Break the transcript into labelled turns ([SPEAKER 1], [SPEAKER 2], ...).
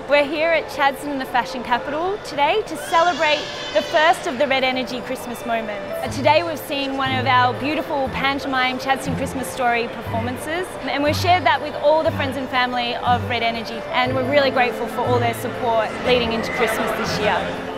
[SPEAKER 1] We're here at Chadstone, the fashion capital, today to celebrate the first of the Red Energy Christmas moments. Today we've seen one of our beautiful pantomime Chadstone Christmas Story performances, and we've shared that with all the friends and family of Red Energy, and we're really grateful for all their support leading into Christmas this year.